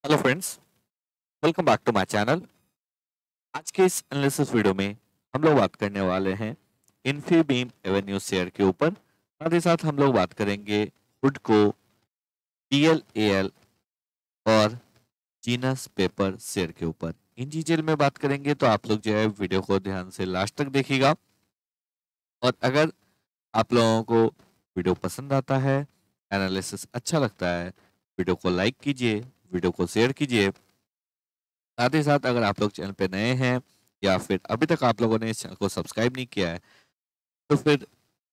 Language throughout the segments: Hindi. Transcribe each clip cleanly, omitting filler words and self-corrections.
Hello friends, welcome back to my channel. आज के इस एनालिसिस वीडियो में हम लोग बात करने वाले हैं इन्फीबीम एवेन्यू शेयर के ऊपर। साथ ही साथ हम लोग बात करेंगे हुडको, पीएलएल और जीनस पेपर शेयर के ऊपर। इन डिटेल में बात करेंगे तो आप लोग जो है वीडियो को ध्यान से लास्ट तक देखिएगा। और अगर आप लोगों को वीडियो पसंद आता है, एनालिसिस अच्छा लगता है, वीडियो को लाइक कीजिए, वीडियो को शेयर कीजिए। साथ ही साथ अगर आप लोग चैनल पे नए हैं या फिर अभी तक आप लोगों ने इस चैनल को सब्सक्राइब नहीं किया है तो फिर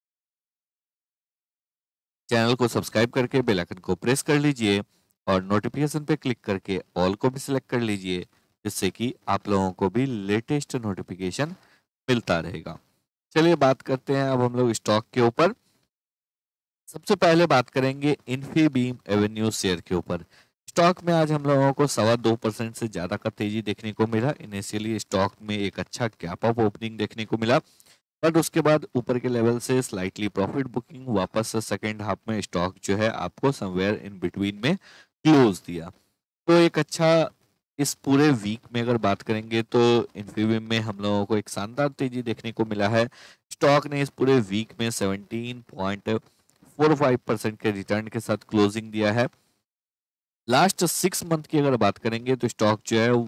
चैनल को सब्सक्राइब करके बेल आइकन को प्रेस कर लीजिए और नोटिफिकेशन पे क्लिक करके ऑल को भी सिलेक्ट कर लीजिए, जिससे कि आप लोगों को भी लेटेस्ट नोटिफिकेशन मिलता रहेगा। चलिए बात करते हैं अब हम लोग स्टॉक के ऊपर। सबसे पहले बात करेंगे इन्फीबीम एवेन्यू शेयर के ऊपर। स्टॉक में आज हम लोगों को 2.25% से ज्यादा का तेजी देखने को मिला। इनिशियली स्टॉक में एक अच्छा गैप अप ओपनिंग देखने को मिला, बट उसके बाद ऊपर के लेवल से स्लाइटली प्रॉफिट बुकिंग वापस सेकेंड हाफ में स्टॉक जो है आपको समवेयर इन बिटवीन में क्लोज दिया। तो एक अच्छा इस पूरे वीक में अगर बात करेंगे तो इन्फीबीम में हम लोगों को एक शानदार तेजी देखने को मिला है। स्टॉक ने इस पूरे वीक में 17.45% के रिटर्न के साथ क्लोजिंग दिया है। लास्ट 6 मंथ की अगर बात करेंगे तो स्टॉक जो है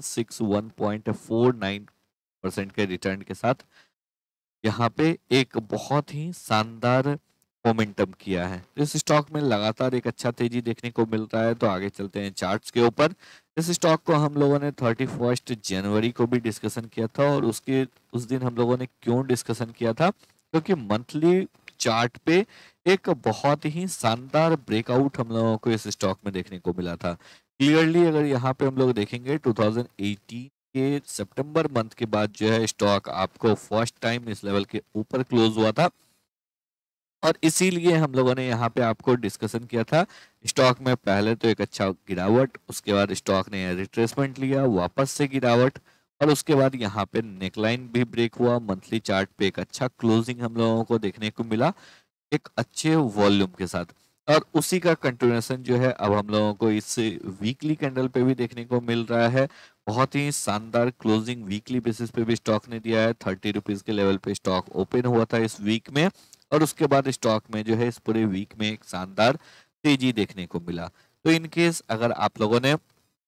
161.49% के रिटर्न के साथ यहाँ पे एक बहुत ही शानदार मोमेंटम किया है। तो इस स्टॉक में लगातार एक अच्छा तेजी देखने को मिल रहा है। तो आगे चलते हैं चार्ट्स के ऊपर। इस स्टॉक को हम लोगों ने 31 जनवरी को भी डिस्कशन किया था, और उस दिन हम लोगों ने क्यों डिस्कशन किया था, क्योंकि मंथली चार्ट पे एक बहुत ही शानदार ब्रेकआउट हम लोगों को इस स्टॉक में देखने को मिला था। क्लियरली अगर यहाँ पे हम लोग देखेंगे 2018 के सितंबर मंथ के बाद जो है स्टॉक आपको फर्स्ट टाइम इस लेवल के ऊपर क्लोज हुआ था, और इसीलिए हम लोगों ने यहाँ पे आपको डिस्कशन किया था। स्टॉक में पहले तो एक अच्छा गिरावट, उसके बाद स्टॉक ने रिट्रेसमेंट लिया, वापस से गिरावट, और उसके बाद यहाँ पे नेकलाइन भी ब्रेक हुआ। मंथली चार्ट पे एक अच्छा क्लोजिंग हम लोगों को देखने को मिला एक अच्छे वॉल्यूम के साथ, और उसी का कंटिन्यूएशन जो है अब हम लोगों को इस वीकली कैंडल पे भी देखने को मिल रहा है। बहुत ही शानदार क्लोजिंग वीकली बेसिस पे भी स्टॉक ने दिया है। 30 रुपीज के लेवल पे स्टॉक ओपन हुआ था इस वीक में, और उसके बाद स्टॉक में जो है इस पूरे वीक में एक शानदार तेजी देखने को मिला। तो इनकेस अगर आप लोगों ने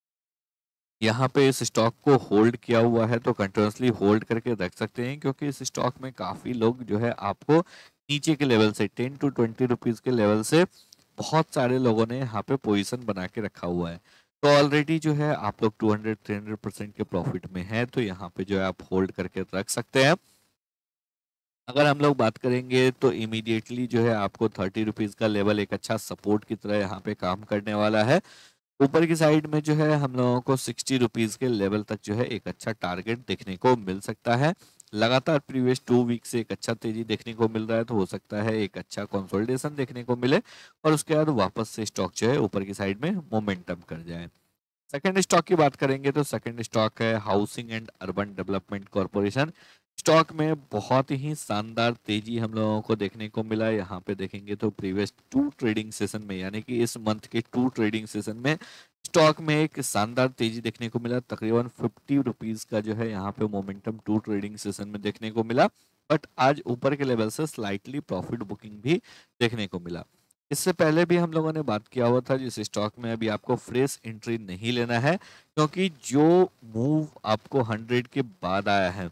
यहाँ पे इस स्टॉक को होल्ड किया हुआ है तो कंटिन्यूसली होल्ड करके रख सकते हैं, क्योंकि इस स्टॉक में काफी लोग जो है आपको नीचे के लेवल से 10 to 20 रुपीज के लेवल से बहुत सारे लोगों ने यहाँ पे पोजीशन बना के रखा हुआ है। तो ऑलरेडी जो है आप लोग 200-300% के प्रॉफिट में है, तो यहाँ पे जो है आप होल्ड करके रख सकते हैं। अगर हम लोग बात करेंगे तो इमीडिएटली जो है आपको 30 रुपीज का लेवल एक अच्छा सपोर्ट की तरह यहाँ पे काम करने वाला है। ऊपर की साइड में जो है हम लोगों को 60 रुपीज के लेवल तक जो है एक अच्छा टारगेट देखने को मिल सकता है। लगातार प्रीवियस 2 वीक से एक अच्छा तेजी देखने को मिल रहा है, तो हो सकता है एक अच्छा कंसोलिडेशन देखने को मिले, और उसके बाद वापस से स्टॉक जो है ऊपर की साइड में मोमेंटम कर जाए। सेकंड स्टॉक की बात करेंगे तो सेकंड स्टॉक है Housing and Urban Development Corporation. Stock में बहुत ही शानदार तेजी हम लोगों को देखने को मिला। यहाँ पे देखेंगे तो प्रीवियस 2 ट्रेडिंग सेशन में, यानी कि इस मंथ के 2 ट्रेडिंग सेशन में स्टॉक में एक शानदार तेजी देखने को मिला। तकरीबन 50 रुपीज का जो है यहाँ पे मोमेंटम 2 ट्रेडिंग सेशन में देखने को मिला, बट आज ऊपर के लेवल से स्लाइटली प्रॉफिट बुकिंग भी देखने को मिला। इससे पहले भी हम लोगों ने बात किया हुआ था जिस स्टॉक में अभी आपको फ्रेश एंट्री नहीं लेना है, क्योंकि जो मूव आपको 100 के बाद आया है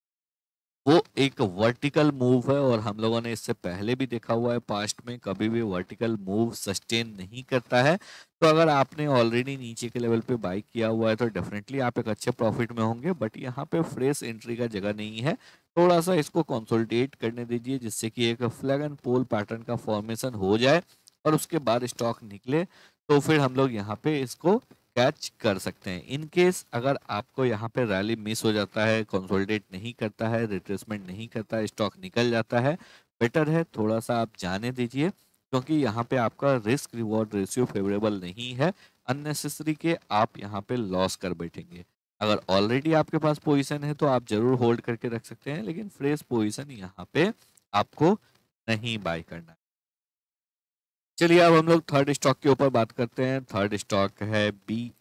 वो एक वर्टिकल मूव है, और हम लोगों ने इससे पहले भी देखा हुआ है पास्ट में कभी भी वर्टिकल मूव सस्टेन नहीं करता है। तो अगर आपने ऑलरेडी नीचे के लेवल पे बाई किया हुआ है तो डेफिनेटली आप एक अच्छे प्रॉफिट में होंगे, बट यहाँ पे फ्रेश एंट्री का जगह नहीं है। थोड़ा सा इसको कंसोलिडेट करने दीजिए, जिससे कि एक फ्लैग एंड पोल पैटर्न का फॉर्मेशन हो जाए, और उसके बाद स्टॉक निकले तो फिर हम लोग यहाँ पे इसको कैच कर सकते हैं। इन केस अगर आपको यहाँ पे रैली मिस हो जाता है, कंसोलिडेट नहीं करता है, रिट्रेसमेंट नहीं करता है, स्टॉक निकल जाता है, बेटर है थोड़ा सा आप जाने दीजिए, क्योंकि यहाँ पे आपका रिस्क रिवॉर्ड रेशियो फेवरेबल नहीं है। अननेसेसरी के आप यहाँ पे लॉस कर बैठेंगे। अगर ऑलरेडी आपके पास पोजीशन है तो आप जरूर होल्ड करके रख सकते हैं, लेकिन फ्रेश पोजीशन यहाँ पे आपको नहीं बाय करना है। चलिए अब हम लोग थर्ड स्टॉक के ऊपर बात करते हैं। थर्ड स्टॉक है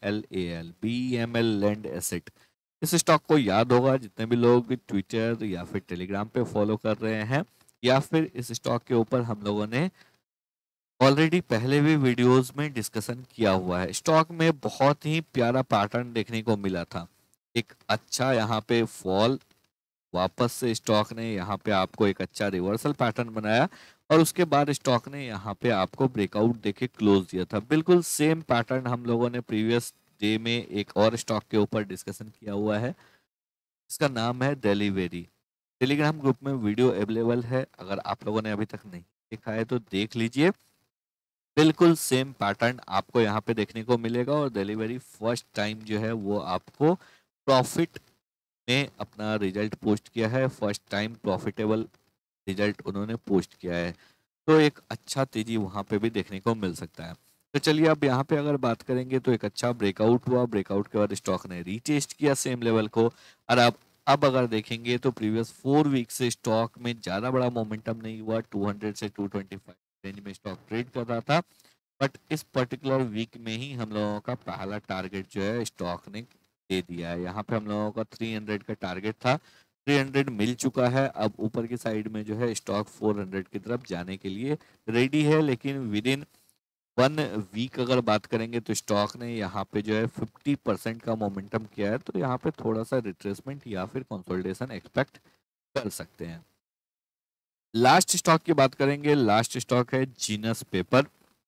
BLAL लैंड एसेट। इस स्टॉक को याद होगा जितने भी लोग ट्विटर या फिर टेलीग्राम पे फॉलो कर रहे हैं, या फिर इस स्टॉक के ऊपर हम लोगों ने ऑलरेडी पहले भी वीडियोस में डिस्कशन किया हुआ है। स्टॉक में बहुत ही प्यारा पैटर्न देखने को मिला था, एक अच्छा यहाँ पे फॉल, वापस से स्टॉक ने यहाँ पे आपको एक अच्छा रिवर्सल पैटर्न बनाया और उसके बाद स्टॉक ने यहाँ पे आपको ब्रेकआउट देके क्लोज दिया था। बिल्कुल सेम पैटर्न हम लोगों ने प्रीवियस डे में एक और स्टॉक के ऊपर डिस्कशन किया हुआ है, इसका नाम है डिलीवरी। टेलीग्राम ग्रुप में वीडियो अवेलेबल है, अगर आप लोगों ने अभी तक नहीं देखा है तो देख लीजिए। बिल्कुल सेम पैटर्न आपको यहाँ पे देखने को मिलेगा और डिलीवरी फर्स्ट टाइम जो है वो आपको प्रॉफिट में अपना रिजल्ट पोस्ट किया है, फर्स्ट टाइम प्रॉफिटेबल रिजल्ट उन्होंने पोस्ट किया है, तो एक अच्छा तेजी वहां पे भी देखने को मिल सकता है। तो चलिए अब यहाँ पे अगर बात करेंगे तो एक अच्छा ब्रेकआउट हुआ, ब्रेकआउट के बाद स्टॉक ने रीटेस्ट किया सेम लेवल को। और अब अगर देखेंगे तो प्रीवियस 4 वीक से स्टॉक में ज़्यादा बड़ा मोमेंटम नहीं हुआ, 200 से 225 रेंज में स्टॉक ट्रेड कर रहा था। बट इस पर्टिकुलर वीक में ही हम लोगों का पहला टारगेट जो है स्टॉक ने दे दिया है। यहाँ पे हम लोगों का 300 का टारगेट था, 300 मिल चुका है। अब ऊपर की साइड में जो है स्टॉक 400 की तरफ जाने के लिए रेडी है, लेकिन विद इन 1 वीक अगर बात करेंगे तो स्टॉक ने यहाँ पे जो है 50% का मोमेंटम किया है, तो यहाँ पे थोड़ा सा रिट्रेसमेंट या फिर कंसोलिडेशन एक्सपेक्ट कर सकते हैं। लास्ट स्टॉक की बात करेंगे, लास्ट स्टॉक है जीनस पेपर।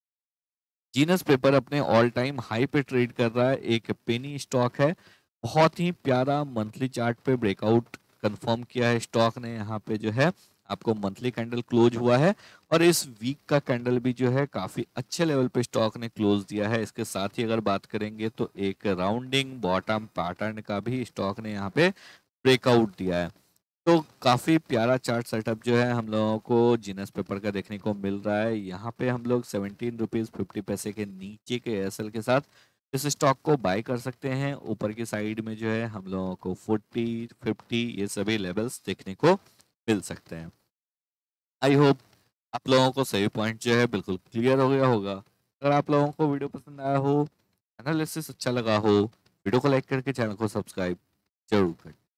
जीनस पेपर अपने ऑल टाइम हाई पे ट्रेड कर रहा है, एक पेनी स्टॉक है, बहुत ही प्यारा मंथली चार्ट पे ब्रेकआउट कंफर्म किया है स्टॉक ने। यहाँ पे जो है आपको मंथली कैंडल क्लोज हुआ है और इस वीक का कैंडल भी जो है काफी अच्छे लेवल पे स्टॉक ने क्लोज दिया है। इसके साथ ही अगर बात करेंगे तो एक राउंडिंग बॉटम पैटर्न का भी स्टॉक ने यहाँ पे ब्रेकआउट दिया है। तो काफ़ी प्यारा चार्ट सेटअप जो है हम लोगों को जीनस पेपर का देखने को मिल रहा है। यहाँ पे हम लोग 17 रुपीज़ 50 पैसे के नीचे के एसएल के साथ इस स्टॉक को बाय कर सकते हैं। ऊपर की साइड में जो है हम लोगों को 40 50 ये सभी लेवल्स देखने को मिल सकते हैं। आई होप आप लोगों को सभी पॉइंट जो है बिल्कुल क्लियर हो गया होगा। अगर आप लोगों को वीडियो पसंद आया हो, एनालिसिस अच्छा लगा हो, वीडियो को लाइक करके चैनल को सब्सक्राइब जरूर करें।